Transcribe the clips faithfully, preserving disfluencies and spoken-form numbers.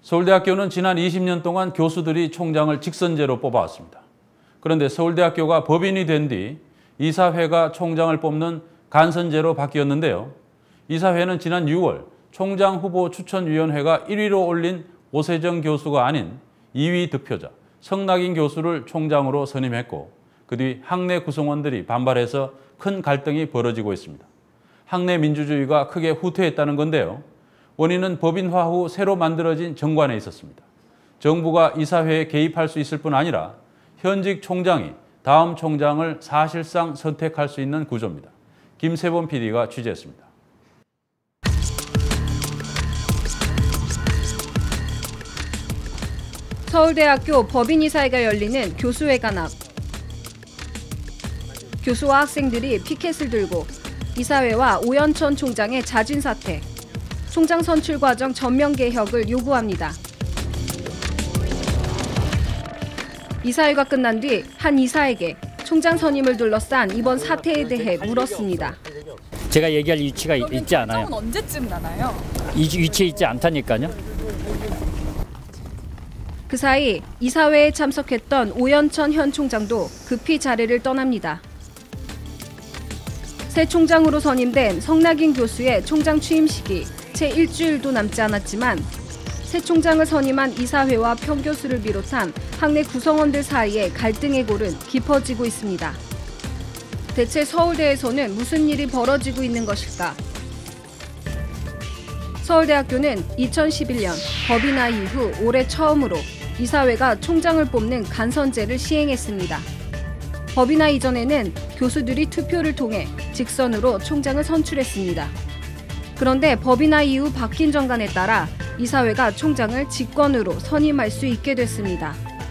서울대학교는 지난 이십 년 동안 교수들이 총장을 직선제로 뽑아왔습니다. 그런데 서울대학교가 법인이 된 뒤 이사회가 총장을 뽑는 간선제로 바뀌었는데요. 이사회는 지난 유월 총장 후보 추천위원회가 일 위로 올린 오세정 교수가 아닌 이 위 득표자 성낙인 교수를 총장으로 선임했고 그 뒤 학내 구성원들이 반발해서 큰 갈등이 벌어지고 있습니다. 학내 민주주의가 크게 후퇴했다는 건데요. 원인은 법인화 후 새로 만들어진 정관에 있었습니다. 정부가 이사회에 개입할 수 있을 뿐 아니라 현직 총장이 다음 총장을 사실상 선택할 수 있는 구조입니다. 김세범 피디가 취재했습니다. 서울대학교 법인이사회가 열리는 교수회관 앞. 교수와 학생들이 피켓을 들고 이사회와 오연천 총장의 자진 사퇴, 총장 선출 과정 전면 개혁을 요구합니다. 이사회가 끝난 뒤 한 이사에게 총장 선임을 둘러싼 이번 사태에 대해 물었습니다. 제가 얘기할 위치가 있지 않아요. 총장은 언제쯤 나나요? 이 위치에 있지 않다니까요. 그 사이 이사회에 참석했던 오연천 현 총장도 급히 자리를 떠납니다. 새 총장으로 선임된 성낙인 교수의 총장 취임식이 채 일주일도 남지 않았지만 새 총장을 선임한 이사회와 편 교수를 비롯한 학내 구성원들 사이의 갈등의 골은 깊어지고 있습니다. 대체 서울대에서는 무슨 일이 벌어지고 있는 것일까? 서울대학교는 이천십일 년 법인화 이후 올해 처음으로 이사회가 총장을 뽑는 간선제를 시행했습니다. 법인화 이전에는 교수들이 투표를 통해 직선으로 총장을 선출했습니다. 그런데 법인화 이후 바뀐 정관에 따라 이사회가 총장을 직권으로 선임할 수 있게 됐습니다.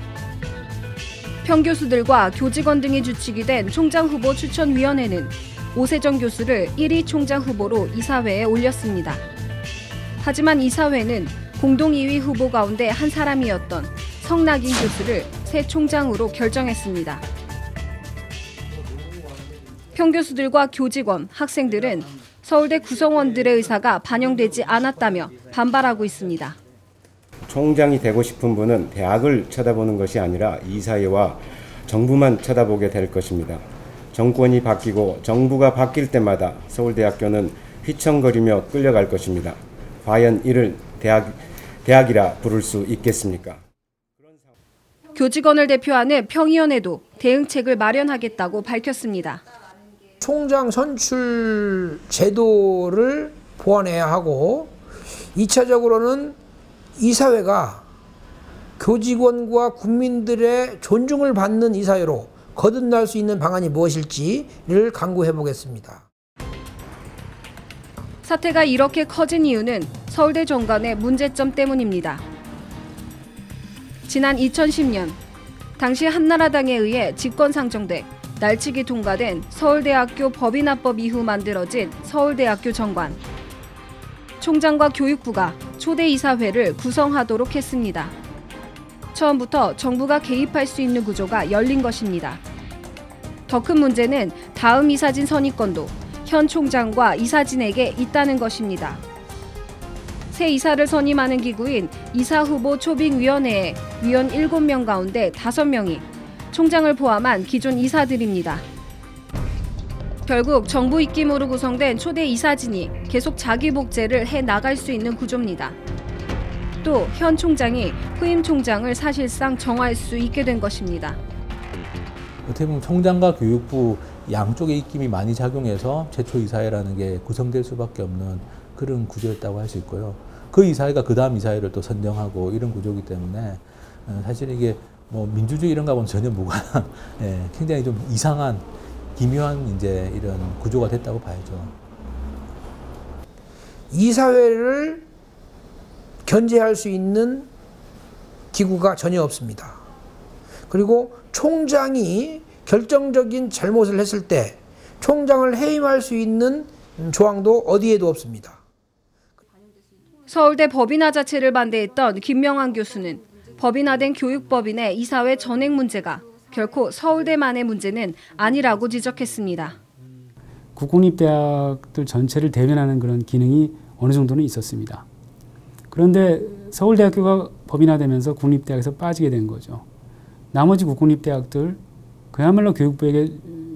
평교수들과 교직원 등이 주축이 된 총장 후보 추천위원회는 오세정 교수를 일 위 총장 후보로 이사회에 올렸습니다. 하지만 이사회는 공동 이 위 후보 가운데 한 사람이었던 성낙인 교수를 새 총장으로 결정했습니다. 평교수들과 교직원, 학생들은 서울대 구성원들의 의사가 반영되지 않았다며 반발하고 있습니다. 총장이 되고 싶은 분은 대학을 쳐다보는 것이 아니라 이사회와 정부만 쳐다보게 될 것입니다. 정권이 바뀌고 정부가 바뀔 때마다 서울대학교는 휘청거리며 끌려갈 것입니다. 과연 이를 대학, 대학이라 부를 수 있겠습니까? 교직원을 대표하는 평의원회도 대응책을 마련하겠다고 밝혔습니다. 총장 선출 제도를 보완해야 하고 이 차적으로는 이사회가 교직원과 국민들의 존중을 받는 이사회로 거듭날 수 있는 방안이 무엇일지를 강구해 보겠습니다. 사태가 이렇게 커진 이유는 서울대 정관의 문제점 때문입니다. 지난 이천십 년 당시 한나라당에 의해 직권 상정돼 날치기 통과된 서울대학교 법인화법 이후 만들어진 서울대학교 정관. 총장과 교육부가 초대 이사회를 구성하도록 했습니다. 처음부터 정부가 개입할 수 있는 구조가 열린 것입니다. 더 큰 문제는 다음 이사진 선임권도 현 총장과 이사진에게 있다는 것입니다. 새 이사를 선임하는 기구인 이사후보 초빙위원회에 위원 일곱 명 가운데 다섯 명이 총장을 포함한 기존 이사들입니다. 결국 정부 입김으로 구성된 초대 이사진이 계속 자기 복제를 해 나갈 수 있는 구조입니다. 또 현 총장이 후임 총장을 사실상 정할 수 있게 된 것입니다. 어떻게 보면 총장과 교육부 양쪽의 입김이 많이 작용해서 최초 이사회라는 게 구성될 수밖에 없는 그런 구조였다고 할 수 있고요. 그 이사회가 그 다음 이사회를 또 선정하고 이런 구조이기 때문에 사실 이게 뭐 민주주의 이런 거하고는 전혀 무관한 예, 굉장히 좀 이상한 기묘한 이제 이런 구조가 됐다고 봐야죠. 이사회를 견제할 수 있는 기구가 전혀 없습니다. 그리고 총장이 결정적인 잘못을 했을 때 총장을 해임할 수 있는 조항도 어디에도 없습니다. 서울대 법인화 자체를 반대했던 김명환 교수는 법인화된 교육법인의 이사회 전액 문제가 결코 서울대만의 문제는 아니라고 지적했습니다. 국공립대학들 전체를 대변하는 그런 기능이 어느 정도는 있었습니다. 그런데 서울대학교가 법인화되면서 국립대학에서 빠지게 된 거죠. 나머지 국공립대학들 그야말로 교육부에게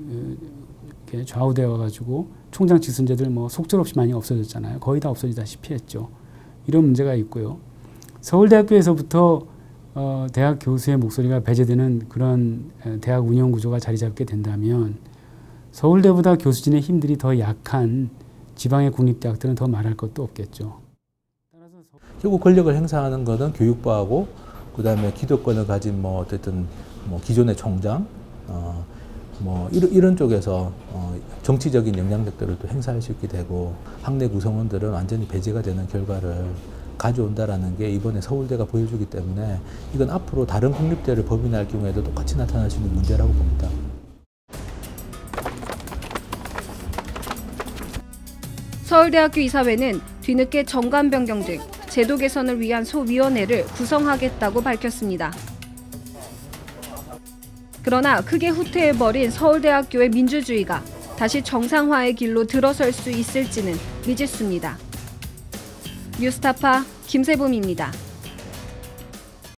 좌우되어 가지고 총장 직선제들 뭐 속절없이 많이 없어졌잖아요. 거의 다 없어지다시피 했죠. 이런 문제가 있고요. 서울대학교에서부터 어, 대학 교수의 목소리가 배제되는 그런 대학 운영 구조가 자리 잡게 된다면 서울대보다 교수진의 힘들이 더 약한 지방의 국립대학들은 더 말할 것도 없겠죠. 결국 권력을 행사하는 것은 교육부하고 그다음에 기득권을 가진 뭐 어쨌든 뭐 기존의 총장 어, 뭐 이런, 이런 쪽에서 어, 정치적인 영향력들을 또 행사할 수 있게 되고 학내 구성원들은 완전히 배제가 되는 결과를 가져온다라는 게 이번에 서울대가 보여주기 때문에 이건 앞으로 다른 국립대를 법인화할 경우에도 똑같이 나타날 수 있는 문제라고 봅니다. 서울대학교 이사회는 뒤늦게 정관 변경 등 제도 개선을 위한 소위원회를 구성하겠다고 밝혔습니다. 그러나 크게 후퇴해버린 서울대학교의 민주주의가 다시 정상화의 길로 들어설 수 있을지는 미지수입니다. 뉴스타파 김세범입니다.